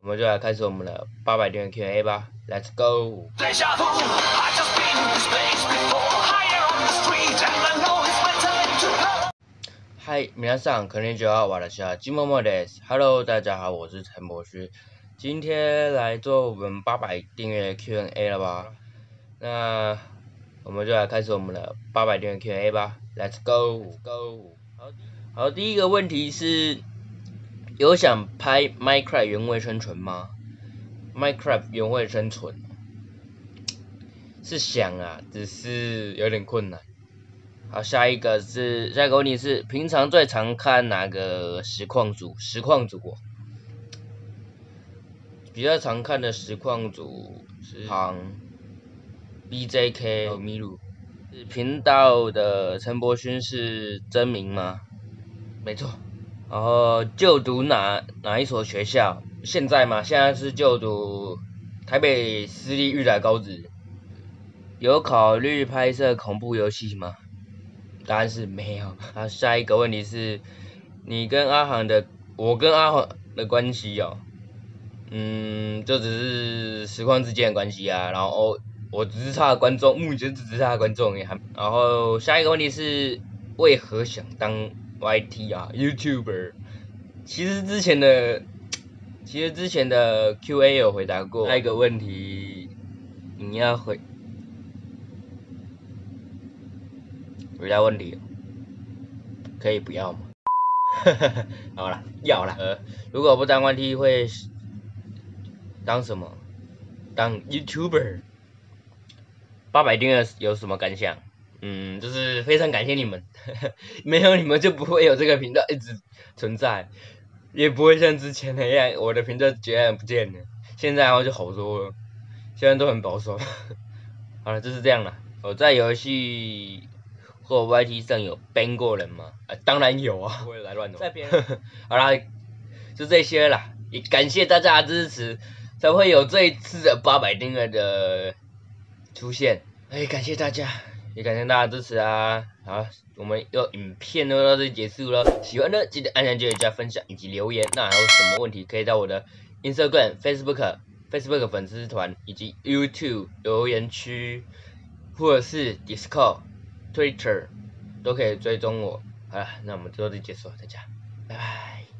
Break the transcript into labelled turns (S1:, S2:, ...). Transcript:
S1: 我们就来开始我们的800订阅 Q&A 吧 ，Let's go！ 嗨，皆さんこんにちは，私は金默默です。Hello， 大家好，我是陈博勋，今天来做我们800订阅 Q&A 了吧？那我们就来开始我们的800订阅 Q&A 吧 ，Let's go！ 好，第一个问题是，有想拍 Minecraft 原味生存吗？ Minecraft 原味生存是想啊，只是有点困难。好，下一个问题是，平常最常看哪个实况组？比较常看的实况组是BJK 米鲁。频道的陈柏勋是真名吗？没错。然后就读哪一所学校？现在吗？现在是就读台北私立育才高职。有考虑拍摄恐怖游戏吗？答案是没有。好，下一个问题是，我跟阿航的关系哦，就只是实况之间的关系啊。然后我只是他的观众，目前只是他的观众也还。然后下一个问题是，为何想当 YT 啊 YouTuber？ 其实之前的 Q&A 有回答过。下一个问题，你要回答问题，可以不要吗？好啦，要啦。如果不当 YT 会当什么？当 YouTuber。800订阅有什么感想？就是非常感谢你们，没有你们就不会有这个频道一直存在，也不会像之前那样我的频道截然不见了。现在就好多了，现在都很保守。好了，就是这样了。我在游戏或 YT 上有 ban 过人吗？当然有啊，不会来乱的。在别人好啦，就这些啦，也感谢大家的支持，才会有这一次的800订阅的出现。感谢大家，也感谢大家支持啊！好，我们影片都到这里结束了。喜欢的记得按下订阅、加分享以及留言。那还有什么问题可以到我的 Instagram、Facebook 粉丝团以及 YouTube 留言区，或者是 Discord、Twitter 都可以追踪我。好了，那我们就到这里结束了，大家拜拜。